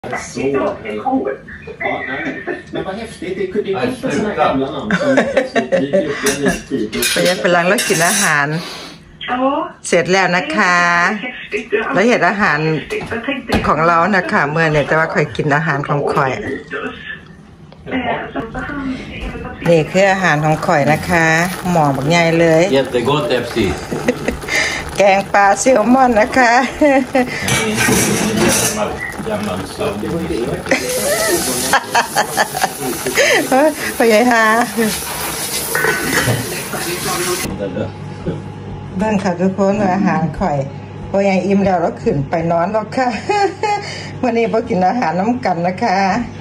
Så, ja, nej. Men vad häftigt, det är inte sådana här gamla namn som dyker upp i en ny tid. ไปยังกำลังเลิกกินอาหารเสร็จแล้วนะคะแล้วเห็นอาหารของเรานะคะเมื่อเนี่ยแต่ว่าค่อยกินอาหารของข่อยนี่คืออาหารของข่อยนะคะหมอบักใหญ่เลย Jättegott FC แกงปลาแซลมอนนะคะพยายาเบิ่งค่ะทุกคนอาหารข่อยพอยายอิ่มแล้วเราขึ้นไปนอนแล้วค่ะวันนี้พอกินอาหารน้ำกันนะคะ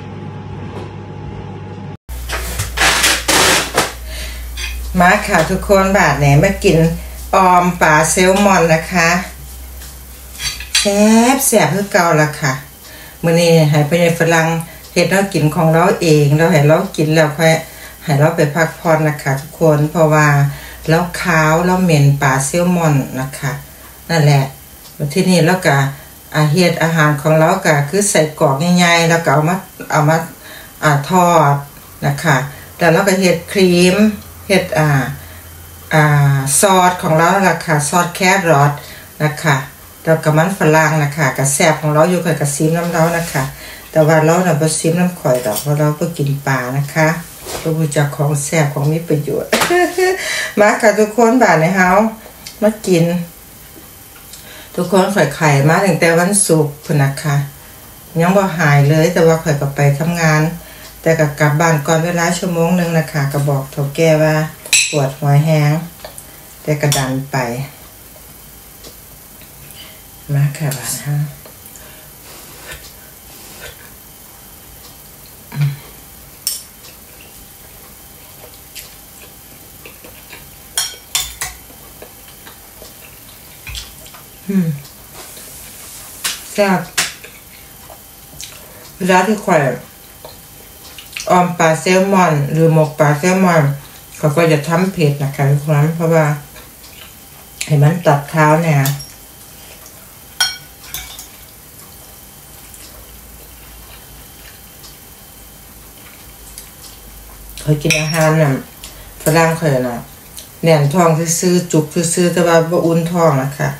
มาค่ะทุกคนบาทไหนมากินออมปลาแซลมอนนะคะแซ่บคือเก่าละค่ะมื้อนี้ให้พ่อใหญ่ฝรั่งเฮ็ดเรากินของเราเองเราให้เรากินแล้วค่อยให้เราไปพักผ่อนนะคะทุกคนเพราะว่าเราขาวเราเหม็นปลาแซลมอนนะคะนั่นแหละที่นี่แล้วก็เฮ็ดอาหารของเราก็คือใส่กรอกใหญ่ๆแล้วก็เอามาทอดนะคะแล้วเราก็เฮ็ดครีมเฮ็ดซอสของเราล่ะค่ะซอสแครอทนะคะแล้วก็มันฝรั่งนะคะกระแซ่บของเราอยู่กับกระซิมน้ำเรานะคะแต่ว่าเราน่ะบ่ซิมน้ำข่อยดอกเพราะเราก็กินปลานะคะรู้จักของแซ่บของมีประโยชน์ มาค่ะทุกคนบาดในเฮามากินทุกคนข่อยไข่มาตั้งแต่วันศุกร์พุ่นนะคะยังบ่หายเลยแต่ว่าข่อยก็ไปทำงานแต่ก็กลับบ้านก่อนเวลาชั่วโมงนึงนะคะก็บอกเฒ่าแก่ว่าปวดหัวแห้งแต่ก็ดันไปมาค่ะบ้านฮะแซ่บเวลาที่ข่อยออมปลาแซลมอนหรือหมกปลาแซลมอนเขาก็จะทำเผ็ดนะคะทุกคนเพราะว่าให้มันตัดเท้าเนี่ยเคยกินอาหารน่ะฝรั่งเคยน่ะแหน่นท้องซื่อๆจุกซื่อๆแต่ว่าบ่อุ่นท้องนะคะ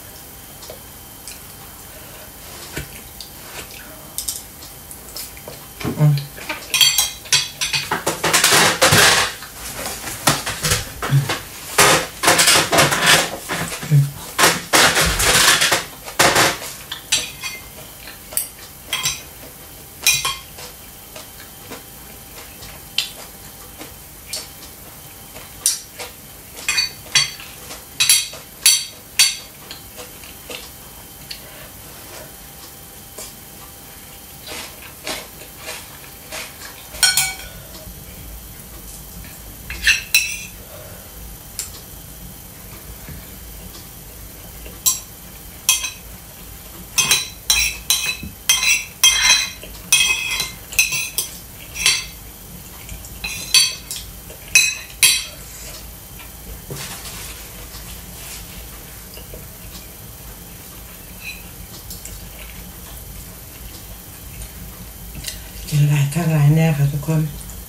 กินหลายข้างหลายแน่ค่ะทุกคน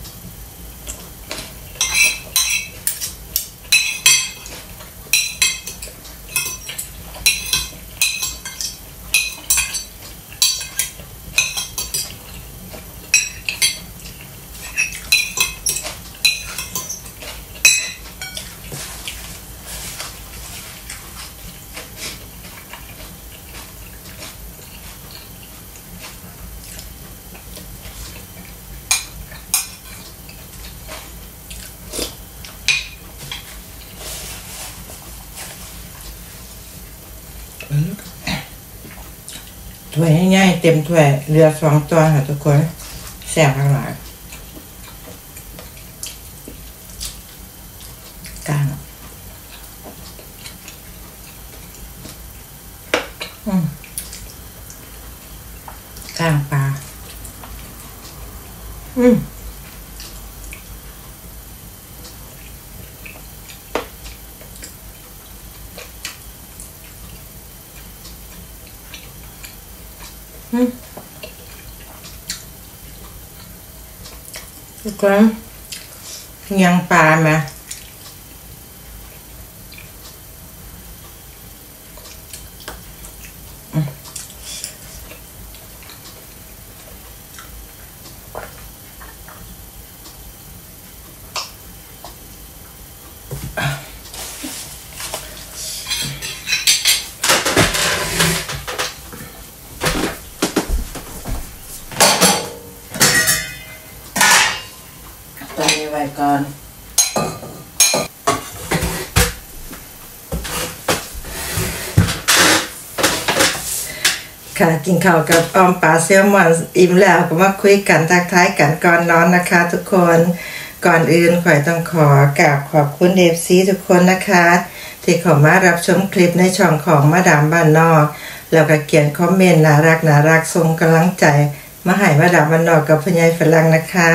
ถ้วยง่ายๆเต็มถ้วยเรือ2 ตัวค่ะทุกคนแซ่บข้างหลังกลางกลางปลาทุกคนยังปลามาตอนนี้ไว้ก่อนค่ะกินข้าวกับออมปลาแซลมอนอิ่มแล้วก็มาคุยกันทักทายกันก่อนนอนนะคะทุกคนก่อนอื่นข่อยต้องขอกราบขอบคุณFCทุกคนนะคะที่เข้ามารับชมคลิปในช่องของมาดามบ้านนอกแล้วก็เขียนคอมเมนต์น่ารักส่งกำลังใจมาให้มาดามบ้านนอกกับพ่อใหญ่ฝรั่งนะคะ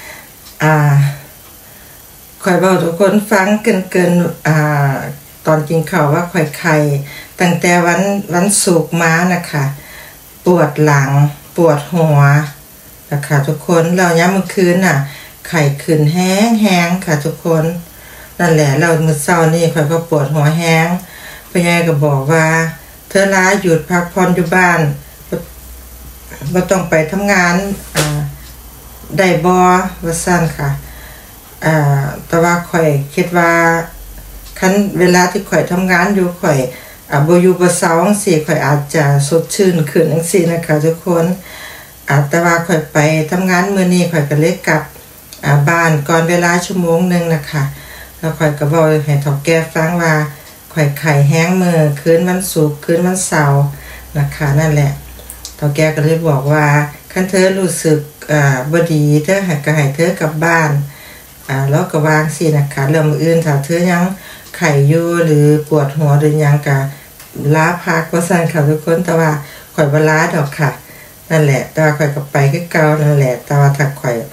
ข่อยบอกทุกคนฟังเกินตอนกินข้าวว่าข่อยไข่ตั้งแต่วันศุกร์มานะคะปวดหลังปวดหัวนะคะทุกคนเราย้ำเมื่อคืนน่ะไข่ขึ้นแห้งค่ะทุกคนนั่นแหละเรามื้อเช้านี่ข่อยก็ปวดหัวแห้งพ่อใหญ่ก็บอกว่าเธอลาหยุดพักผ่อนอยู่บ้านบ่ต้องไปทำงานได้บ่ว่าซั่นค่ะแต่ว่าข่อยคิดว่าคันเวลาที่ข่อยทำงานอยู่ข่อยบ่อยู่บ่เซาจังซี่ข่อยอาจจะสดชื่นขึ้นจังซี่นะคะทุกคนแต่ว่าข่อยไปทำงานมื้อนี้ข่อยก็เลยกลับบ้านก่อนเวลาชั่วโมงนึงนะคะแล้วข่อยก็เว้าให้เฒ่าแก่ฟังว่าข่อยไข้แห้งมื้อคืนวันศุกร์คืนวันเสาร์นะคะนั่นแหละเฒ่าแก่ก็เลยบอกว่าคันเธอรู้สึกบ่ดีเธอให้เธอกลับบ้านแล้วก็วางสินะคะเรื่องอื่นถ้าเธอยังไข้อยู่หรือปวดหัวหรือยังก็ลาพักว่าซั่นค่ะทุกคนแต่ว่าข่อยบ่ลาดอกค่ะนั่นแหละแต่ว่าข่อยก็ไปคือเก่านั่นแหละแต่ว่าถ้าข่อย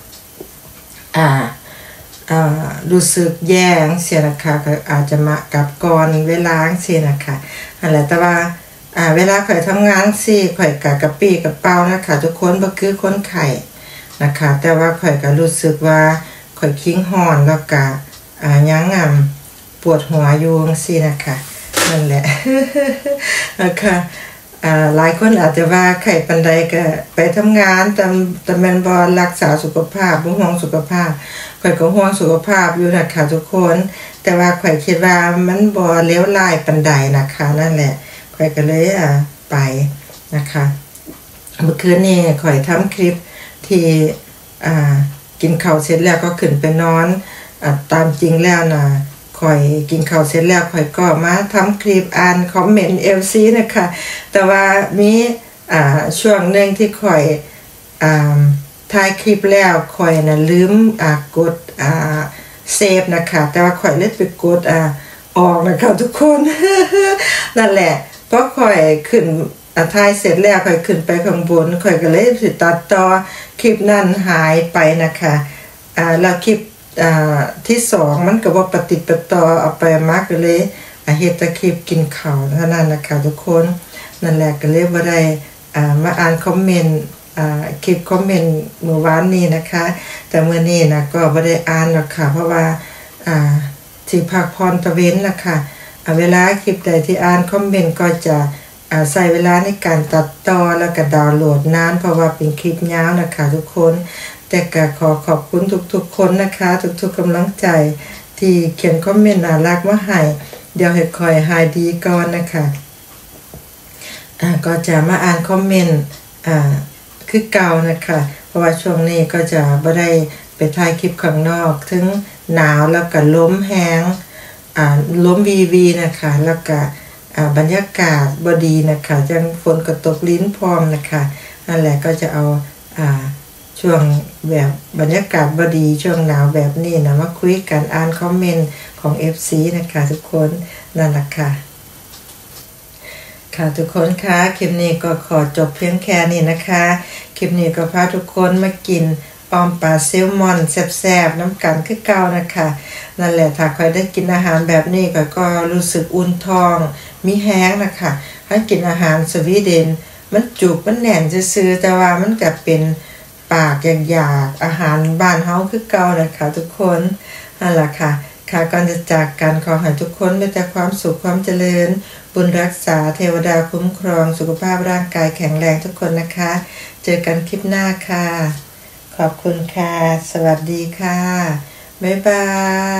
รู้สึกแย่จังซี่นะคะก็อาจจะมากลับก่อนเวลาจังซี่นะคะนั่นแหละแต่ว่าเวลาข่อยทำงานสิข่อยก็กระปี้กระเป๋านะคะทุกคนบ่คือคนไข้นะคะแต่ว่าข่อยก็รู้สึกว่าข่อยคิงฮ้อนแล้วก็ยังปวดหัวอยู่จังซี่นะคะนั่นแหละนะคะหลายคนอาจจะว่าไข้ปานใดก็ไปทำงานแต่แม่นบ่รักษาสุขภาพบ่ห่วงสุขภาพข่อยก็ห่วงสุขภาพอยู่นะคะทุกคนแต่ว่าข่อยคิดว่ามันบ่เลวร้ายปานใดนะคะนั่นแหละข่อยก็เลยไปนะคะเมื่อคืนนี้ข่อยทำคลิปที่กินข้าวเสร็จแล้วก็ขึ้นไปนอนตามจริงแล้วนะข่อยกินข้าวเสร็จแล้วข่อยก็มาทำคลิปอ่านคอมเมนต์ FC นะคะแต่ว่ามีช่วงนึงที่ข่อยถ่ายคลิปแล้วข่อยน่ะลืมกดเซฟนะคะแต่ว่าข่อยเลยไปกดออกนะคะทุกคน นั่นแหละเพราะข่อยขึ้นถ่ายเสร็จแล้วข่อยขึ้นไปข้างบนข่อยก็เลยสิตัดต่อคลิปนั้นหายไปนะคะแล้วคลิปที่2มันก็บ่ปฏิปต่อเอาไปมากก็เลยเฮ็ดแต่คลิปกินข้าวเท่านั้นนะคะทุกคนนั่นแหละก็เลยบ่ได้มาอ่านคอมเมนต์คลิปคอมเมนต์เมื่อวานนี้นะคะแต่มื้อนี้นะก็บ่ได้อ่านหรอกค่ะเพราะว่าที่พักผ่อนตะเว้นนะคะเวลาคลิปใดที่อ่านคอมเมนต์ก็จะใช้เวลาในการตัดต่อแล้วก็ดาวน์โหลดนานเพราะว่าเป็นคลิปยาวนะคะทุกคนแต่ก็ขอบคุณทุกๆคนนะคะทุกๆกำลังใจที่เขียนคอมเมนต์น่ารักมาให้เดี๋ยวให้คอยหายดีก่อนนะคะก็จะมาอ่านคอมเมนต์คือเก่านะคะเพราะว่าช่วงนี้ก็จะบ่ได้ไปถ่ายคลิปข้างนอกถึงหนาวแล้วก็ลมแห้งลมวีนะคะแล้วก็บรรยากาศบ่ดีนะคะจังฝนก็ตกลิ้นพร้อมนะคะนั่นแหละก็จะเอาช่วงแบบบรรยากาศบ่ดีช่วงหนาวแบบนี้นะมาคุยกันอ่านคอมเมนต์ของ FC นะคะทุกคนนั่นแหละค่ะค่ะทุกคนคะคลิปนี้ก็ขอจบเพียงแค่นี้นะคะคลิปนี้ก็พาทุกคนมากินออมปลาแซลมอนแซ่บๆน้ำกันคือเก่านะคะนั่นแหละถ้าใครได้กินอาหารแบบนี้ก็รู้สึกอุ่นท้องมีแห้งนะคะถ้ากินอาหารสวีเดนมันจุกมันแน่นซื่อๆแต่ว่ามันก็เป็นปากอยากอาหารบ้านเฮาคือเก่านะคะทุกคนนั่นล่ะค่ะก่อนจะจากกันขอให้ทุกคนมีแต่ความสุขความเจริญบุญรักษาเทวดาคุ้มครองสุขภาพร่างกายแข็งแรงทุกคนนะคะเจอกันคลิปหน้าค่ะขอบคุณค่ะสวัสดีค่ะบ๊ายบาย